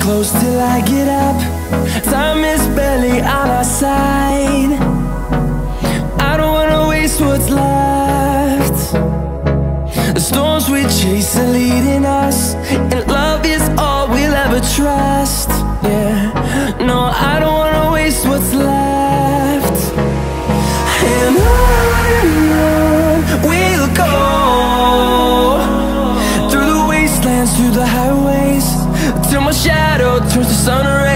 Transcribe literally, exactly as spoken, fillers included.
close till I get up. Time is barely on our side. I don't wanna waste what's left. The storms we chase are leading us, and love is all we'll ever trust. Yeah, no, I don't wanna waste what's left. And on we'll go, through the wastelands, through the highways, till my shadow turns to sun rays.